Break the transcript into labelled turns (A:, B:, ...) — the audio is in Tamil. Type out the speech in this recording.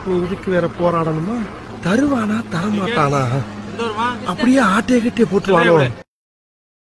A: நீ இதுக்கு வேற போராடணுமா? தருவானா தரமாட்டானா? அப்படியே ஆட்டைய கட்டிய போட்டுருவானோ?